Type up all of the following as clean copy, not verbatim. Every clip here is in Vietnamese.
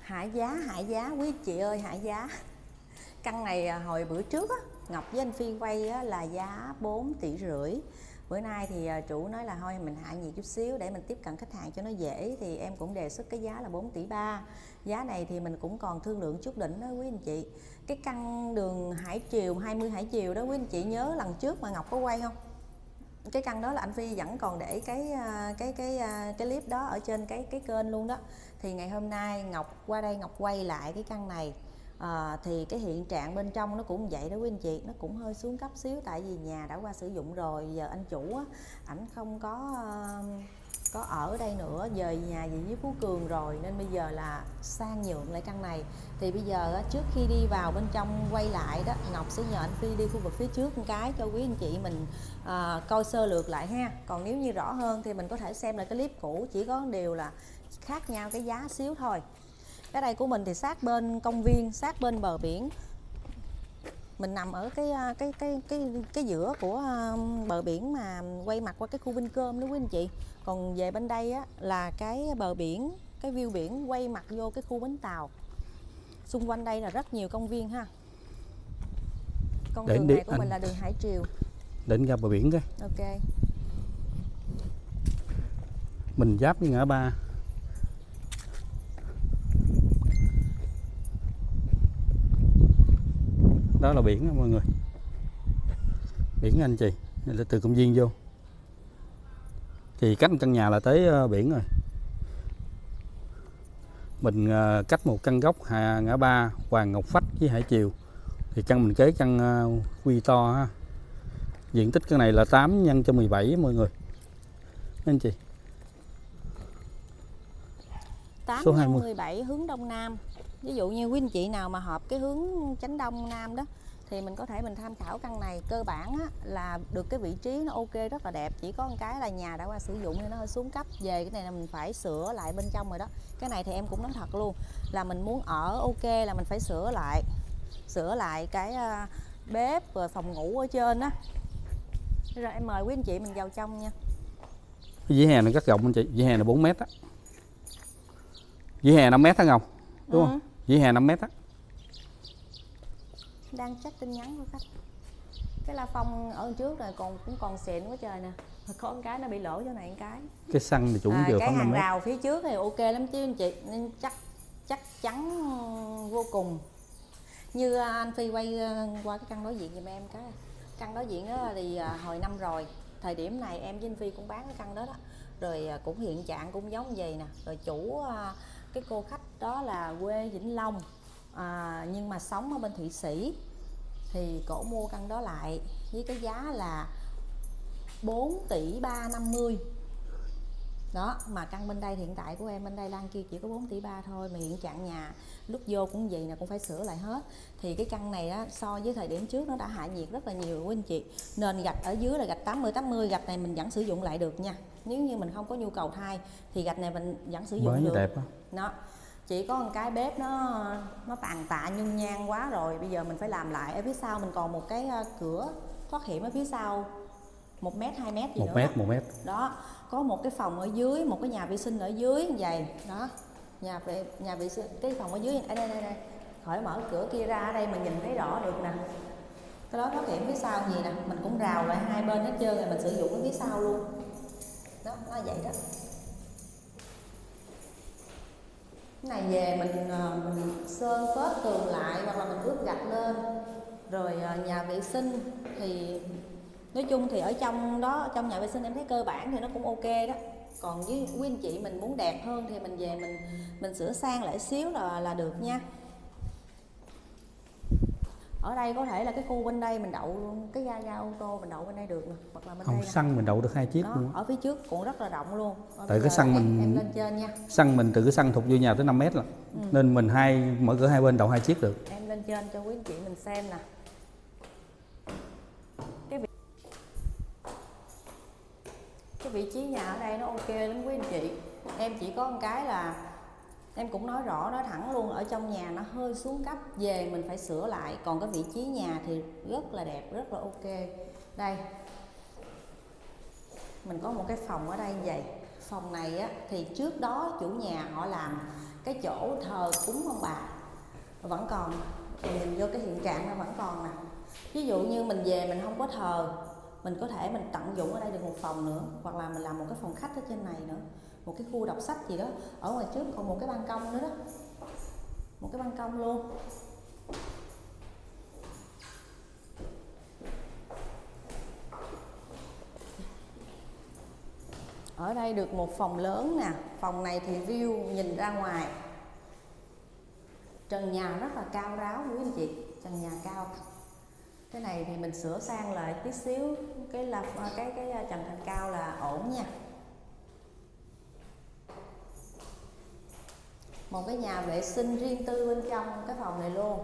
Hạ giá quý chị ơi, hạ giá. Căn này hồi bữa trước á, Ngọc với anh Phi quay á, là giá 4,5 tỷ. Bữa nay thì chủ nói là thôi mình hạ nhiệt chút xíu để mình tiếp cận khách hàng cho nó dễ, thì em cũng đề xuất cái giá là 4,3 tỷ. Giá này thì mình cũng còn thương lượng chút đỉnh đó quý anh chị. Cái căn đường Hải Triều, 20 Hải Triều đó quý anh chị nhớ lần trước mà Ngọc có quay không? Cái căn đó là anh Phi vẫn còn để cái clip đó ở trên cái kênh luôn đó. Thì ngày hôm nay Ngọc qua đây Ngọc quay lại cái căn này. Thì cái hiện trạng bên trong nó cũng vậy đó quý anh chị, nó cũng hơi xuống cấp xíu tại vì nhà đã qua sử dụng rồi. Giờ anh chủ á, ảnh không có ở đây nữa, dời nhà về dưới Phú Cường rồi, nên bây giờ là sang nhượng lại căn này. Thì bây giờ trước khi đi vào bên trong quay lại đó, Ngọc sẽ nhờ anh Phi đi khu vực phía trước một cái cho quý anh chị mình coi sơ lược lại ha. Còn nếu như rõ hơn thì mình có thể xem lại cái clip cũ, chỉ có điều là khác nhau cái giá xíu thôi. Cái đây của mình thì sát bên công viên, sát bên bờ biển. Mình nằm ở cái giữa của bờ biển mà quay mặt qua cái khu Vincom đó quý anh chị. Còn về bên đây á, là cái bờ biển, cái view biển quay mặt vô cái khu bến tàu. Xung quanh đây là rất nhiều công viên ha. Con đường này của mình là đường Hải Triều. Đến ra bờ biển cái. Ok. Mình giáp với ngã ba. Đó là biển đó mọi người. Biển anh chị, là từ công viên vô. Thì cách căn nhà là tới biển rồi. Mình cách một căn góc ngã ba Hoàng Ngọc Phách với Hải Triều. Thì căn mình kế căn quy to ha. Diện tích căn này là 8x17 mọi người. Anh chị. 8x17 hướng đông nam. Ví dụ như quý anh chị nào mà hợp cái hướng chánh đông nam đó thì mình có thể mình tham khảo căn này. Cơ bản á, là được cái vị trí nó ok rất là đẹp, chỉ có một cái là nhà đã qua sử dụng nên nó hơi xuống cấp. Về cái này là mình phải sửa lại bên trong rồi đó. Cái này thì em cũng nói thật luôn là mình muốn ở ok là mình phải sửa lại cái bếp rồi phòng ngủ ở trên á. Rồi em mời quý anh chị mình vào trong nha. Cái vỉa hè này rất rộng anh chị, vỉa hè là 4 mét á. Vỉa hè 5 mét hả Ngọc? Đúng không? Vỉa hè 5 mét á. Đang check tin nhắn của khách. Cái la phong ở trước rồi cũng còn xịn quá trời nè. Có một cái nó bị lỗ chỗ này một cái. Cái xăng thì chủ vừa cái khoảng 5 hàng mét. rào phía trước thì ok lắm chứ anh chị, nên chắc chắn vô cùng. Như anh Phi quay qua cái căn đối diện giùm em cái. Căn đối diện đó thì hồi năm rồi, thời điểm này em với anh Phi cũng bán cái căn đó đó. Rồi cũng hiện trạng cũng giống vậy nè. Rồi chủ cái cô khách đó là quê Vĩnh Long, nhưng mà sống ở bên Thụy Sĩ. Thì cổ mua căn đó lại với cái giá là 4,350 tỷ. Đó, mà căn bên đây hiện tại của em bên đây Lan kia chỉ có 4,3 tỷ thôi. Mà hiện trạng nhà lúc vô cũng vậy nè, cũng phải sửa lại hết. Thì cái căn này á, so với thời điểm trước nó đã hạ nhiệt rất là nhiều quý anh chị. Nền gạch ở dưới là gạch 80-80. Gạch này mình vẫn sử dụng lại được nha. Nếu như mình không có nhu cầu thay thì gạch này mình vẫn sử dụng được. Đẹp á. Đó. Chỉ có một cái bếp nó tàn tạ nhung nhang quá rồi, bây giờ mình phải làm lại. Ở phía sau mình còn một cái cửa thoát hiểm ở phía sau 1 mét 2 mét gì nữa. 1 mét. Đó, có một cái phòng ở dưới, một cái nhà vệ sinh ở dưới như vậy. Đó. Nhà vệ sinh, cái phòng ở dưới ở đây. Khỏi mở cửa kia ra, ở đây mình nhìn thấy rõ được nè. Cái đó thoát hiểm phía sau gì nè, mình cũng rào lại hai bên hết trơn rồi mình sử dụng ở phía sau luôn. Đó, nó vậy đó. Cái này về mình sơn phết tường lại hoặc là mình ướp gạch lên. Rồi nhà vệ sinh thì nói chung thì ở trong đó, trong nhà vệ sinh em thấy cơ bản thì nó cũng ok đó. Còn với quý anh chị mình muốn đẹp hơn thì mình về mình sửa sang lại xíu là được nha. Ở đây có thể là cái khu bên đây mình đậu cái ga ô tô mình đậu bên đây được nè, hoặc là bên đây xăng mình đậu được 2 chiếc đó, luôn. Ở phía trước cũng rất là rộng luôn. Tại cái xăng em lên trên nha. Xăng mình từ cái xăng thục vô nhà tới 5 mét rồi. Nên mình mở cửa hai bên đậu 2 chiếc được. Em lên trên cho quý anh chị mình xem nè. Cái vị trí nhà ở đây nó ok lắm quý anh chị. Em chỉ có một cái là em cũng nói rõ nói thẳng luôn, ở trong nhà nó hơi xuống cấp, về mình phải sửa lại. Còn cái vị trí nhà thì rất là đẹp, rất là ok. Đây mình có một cái phòng ở đây như vậy. phòng này á, thì trước đó chủ nhà họ làm cái chỗ thờ cúng ông bà vẫn còn, nhìn vô cái hiện trạng nó vẫn còn nè. Ví dụ như mình về mình không có thờ, mình có thể mình tận dụng ở đây được một phòng nữa, hoặc là mình làm một cái phòng khách ở trên này nữa, một cái khu đọc sách gì đó. Ở ngoài trước còn một cái ban công nữa đó, một cái ban công luôn. Ở đây được một phòng lớn nè, phòng này thì view nhìn ra ngoài. Trần nhà rất là cao ráo quý anh chị, trần nhà cao. Cái này thì mình sửa sang lại tí xíu, cái trần thành cao là ổn nha. Một cái nhà vệ sinh riêng tư bên trong cái phòng này luôn.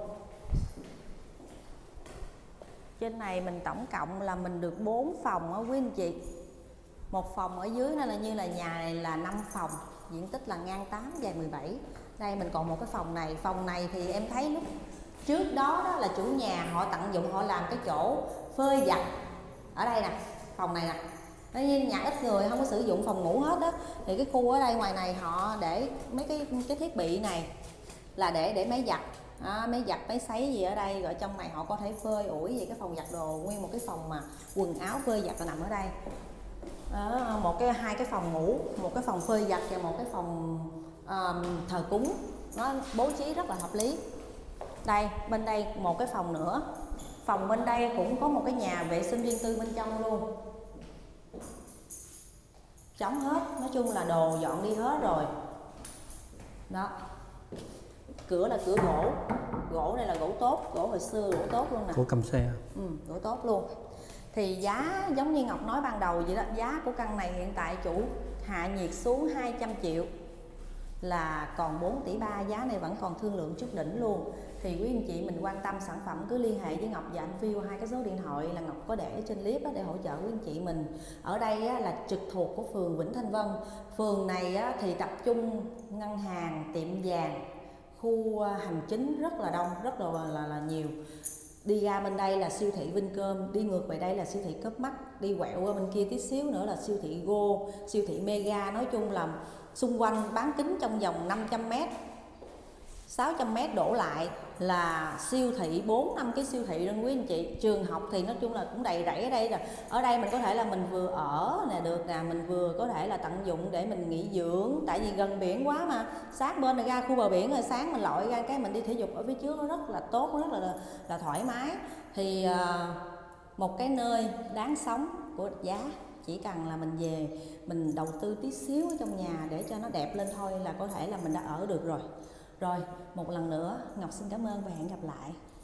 Trên này mình tổng cộng là mình được 4 phòng á quý anh chị. Một phòng ở dưới nó là như là nhà này là 5 phòng, diện tích là ngang 8 dài 17. Đây mình còn một cái phòng này. Phòng này thì em thấy lúc trước đó là chủ nhà họ tận dụng, họ làm cái chỗ phơi giặt ở đây nè, phòng này nè. Nó như nhà ít người không có sử dụng phòng ngủ hết đó, thì cái khu ở đây ngoài này họ để mấy cái thiết bị này là để máy giặt, máy giặt máy sấy gì ở đây, rồi trong này họ có thể phơi ủi về cái phòng giặt đồ, nguyên một cái phòng mà quần áo phơi giặt là nằm ở đây. Hai cái phòng ngủ, một cái phòng phơi giặt và một cái phòng thờ cúng, nó bố trí rất là hợp lý. Đây bên đây một cái phòng nữa, phòng bên đây cũng có một cái nhà vệ sinh riêng tư bên trong luôn, trống hết, nói chung là đồ dọn đi hết rồi đó. Cửa là cửa gỗ, gỗ này là gỗ tốt, gỗ hồi xưa, gỗ tốt luôn nè, của cầm xe. Gỗ tốt luôn. Thì giá giống như Ngọc nói ban đầu vậy đó, giá của căn này hiện tại chủ hạ nhiệt xuống 200 triệu là còn 4 tỷ 3, giá này vẫn còn thương lượng chút đỉnh luôn. Thì quý anh chị mình quan tâm sản phẩm cứ liên hệ với Ngọc và anh Phi qua 2 cái số điện thoại là Ngọc có để trên clip để hỗ trợ quý anh chị mình. Ở đây là trực thuộc của phường Vĩnh Thanh Vân. Phường này thì tập trung ngân hàng, tiệm vàng, khu hành chính rất là đông, rất là nhiều. Đi ra bên đây là siêu thị Vincom, đi ngược về đây là siêu thị Copmart, đi quẹo qua bên kia tí xíu nữa là siêu thị Go, siêu thị Mega. Nói chung là xung quanh bán kính trong vòng 500m, 600m đổ lại là siêu thị, 4-5 cái siêu thị luôn quý anh chị. Trường học thì nói chung là cũng đầy rẫy ở đây rồi. Ở đây mình có thể là mình vừa ở nè được nè, mình vừa có thể là tận dụng để mình nghỉ dưỡng, tại vì gần biển quá mà. Sát bên là ra khu bờ biển rồi, sáng mình lội ra cái mình đi thể dục ở phía trước, nó rất là tốt, nó rất là thoải mái. Thì một cái nơi đáng sống của giá, chỉ cần là mình về mình đầu tư tí xíu ở trong nhà để cho nó đẹp lên thôi là có thể là mình đã ở được rồi. Rồi, một lần nữa Ngọc xin cảm ơn và hẹn gặp lại.